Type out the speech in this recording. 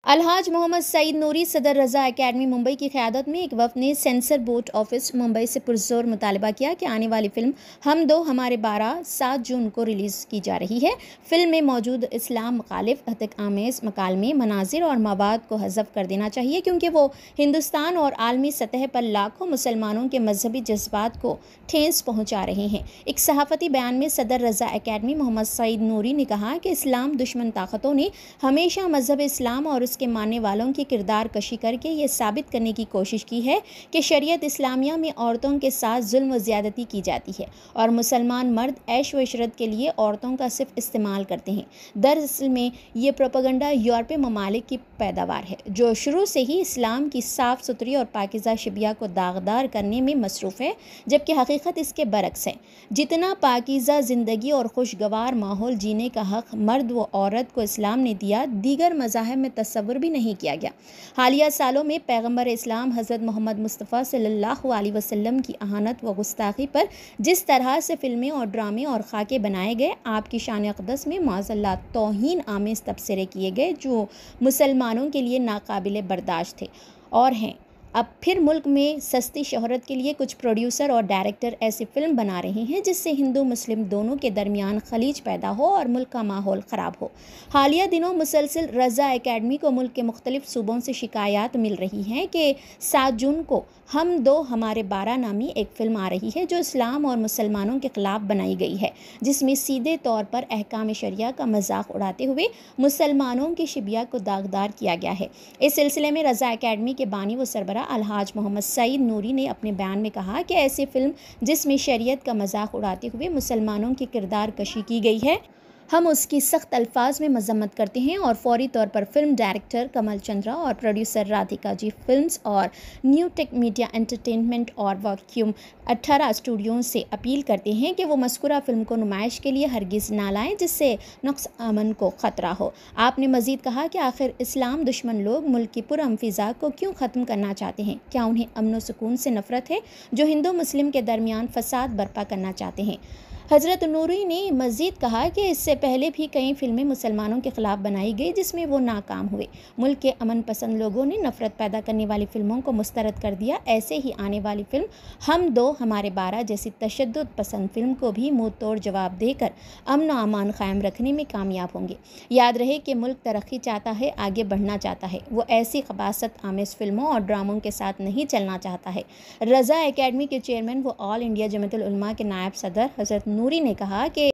अलहाज मोहम्मद सईद नूरी सदर रज़ा एकेडमी मुंबई की क़यादत में एक वफ़द ने सेंसर बोर्ड ऑफिस मुंबई से पुरज़ोर मुतालबा किया कि आने वाली फ़िल्म हम दो हमारे 7 जून को रिलीज़ की जा रही है। फ़िल्म में मौजूद इस्लाम मुखालिफ हतक आमेज़ मकालमे मनाजिर और मवाद को हज़फ कर देना चाहिए, क्योंकि वो हिंदुस्तान और आलमी सतह पर लाखों मुसलमानों के मजहबी जज्बात को ठेस पहुँचा रहे हैं। एक सहाफ़ती बयान में सदर रज़ा एकेडमी मोहम्मद सईद नूरी ने कहा कि इस्लाम दुश्मन ताकतों ने हमेशा मजहब इस्लाम और के मानने वालों की किरदार कशी करके ये साबित करने की कोशिश की है कि शरीयत इस्लामिया में औरतों के साथ जुल्म व ज़्यादती की जाती है और मुसलमान मर्द ऐश व इशरत के लिए औरतों का सिर्फ इस्तेमाल करते हैं। दरअसल में ये प्रोपेगेंडा यूरोपीय ममालिक की पैदावार है, जो शुरू से ही इस्लाम की साफ़ सुथरी और पाकिज़ा शिबिया को दागदार करने में मसरूफ़ है, जबकि हकीकत इसके बरक्स है। जितना पाकिज़ा ज़िंदगी और खुशगवार माहौल जीने का हक़ मर्द व औरत को इस्लाम ने दिया, दीगर मज़ाहिब में तस्वुर भी नहीं किया गया। हालिया सालों में पैगंबर इस्लाम हज़रत मोहम्मद मुस्तफ़ा सल्लल्लाहु अलैहि वसल्लम की अहानत व गुस्ताखी पर जिस तरह से फ़िल्में और ड्रामे और खाके बनाए गए, आपकी शान अक़दस में माज़अल्लाह तौहीन आमेज़ तबसरे किए गए, जो मुसलमानों के लिए नाकाबिले बर्दाश्त थे और हैं। अब फिर मुल्क में सस्ती शोहरत के लिए कुछ प्रोड्यूसर और डायरेक्टर ऐसी फ़िल्म बना रहे हैं जिससे हिंदू मुस्लिम दोनों के दरमियान खलीज पैदा हो और मुल्क का माहौल ख़राब हो। हालिया दिनों मुसलसिल रज़ा एकेडमी को मुल्क के मुख्तलिफ सूबों से शिकायत मिल रही हैं कि 7 जून को हम दो हमारे 12 नामी एक फ़िल्म आ रही है, जो इस्लाम और मुसलमानों के ख़िलाफ़ बनाई गई है, जिसमें सीधे तौर पर अहकाम शरिया का मजाक उड़ाते हुए मुसलमानों की शिबिया को दागदार किया गया है। इस सिलसिले में रज़ा एकेडमी के बानी व सरबरा अलहाज मोहम्मद सईद नूरी ने अपने बयान में कहा कि ऐसी फ़िल्म जिसमें शरीयत का मजाक उड़ाते हुए मुसलमानों की किरदार कशी की गई है, हम उसकी सख्त अल्फाज में मजम्मत करते हैं और फौरी तौर पर फिल्म डायरेक्टर कमल चंद्रा और प्रोड्यूसर राधिका जी फिल्म्स और न्यू टेक मीडिया एंटरटेनमेंट और वैक्यूम 18 स्टूडियो से अपील करते हैं कि वो मज़कूरा फिल्म को नुमाइश के लिए हरगिज़ ना लाएं, जिससे नुक्स अमन को ख़तरा हो। आपने मज़ीद कहा कि आखिर इस्लाम दुश्मन लोग मुल्क की पुरअमन फ़िज़ा को क्यों ख़त्म करना चाहते हैं? क्या उन्हें अमन व सुकून से नफ़रत है, जो हिंदू मुस्लिम के दरमियान फ़साद बर्पा करना चाहते हैं? हज़रत नूरी ने मज़ीद कहा कि इससे पहले भी कई फ़िल्में मुसलमानों के ख़िलाफ़ बनाई गई, जिसमें वो नाकाम हुए। मुल्क के अमन पसंद लोगों ने नफ़रत पैदा करने वाली फ़िल्मों को मुस्तरद कर दिया। ऐसे ही आने वाली फ़िल्म हम दो हमारे 12 जैसी तशद्दुद पसंद फ़िल्म को भी मुँह तोड़ जवाब देकर अमन व अमान क़ायम रखने में कामयाब होंगे। याद रहे कि मुल्क तरक्की चाहता है, आगे बढ़ना चाहता है, वो ऐसी ख़बासत आमेज़ फ़िल्मों और ड्रामों के साथ नहीं चलना चाहता है। रज़ा एकेडमी के चेयरमैन व ऑल इंडिया जमीयतुल उलमा के नायब सदर हज़रत नूरी ने कहा कि